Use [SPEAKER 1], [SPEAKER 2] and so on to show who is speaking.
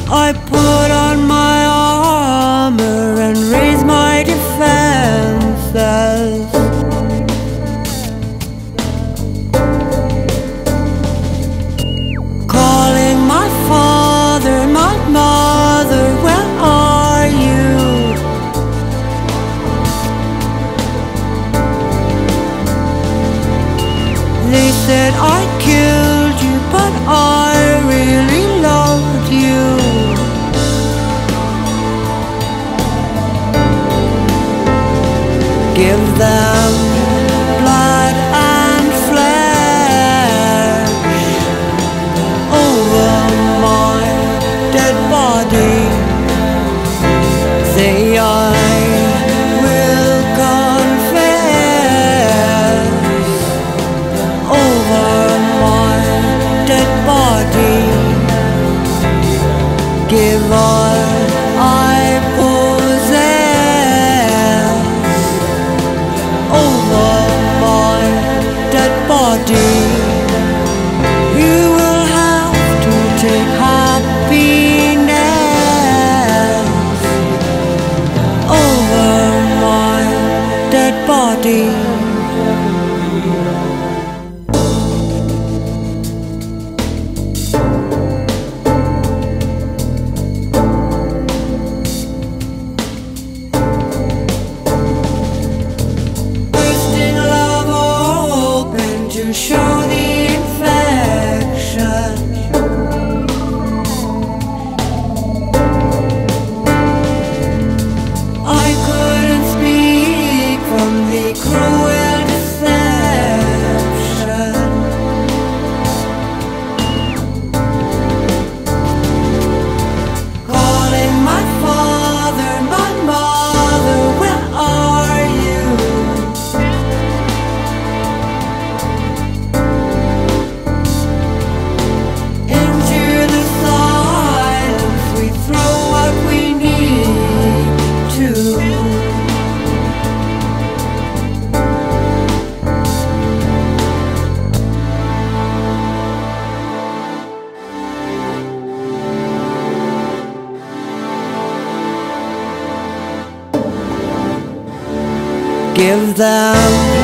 [SPEAKER 1] I put on my armor and raise my defenses. Calling my father, my mother, where are you? They said I killed you, but I really loved you. Give them blood and flesh over my dead body. Say I will confess over my dead body. Give all I possess over my dead body. You will have to take happiness over my dead body. Bursting love open to show the infection. I couldn't speak from the cruel deception. Calling my father, my mother, where are you? Into the silence we throw what we need to. Give them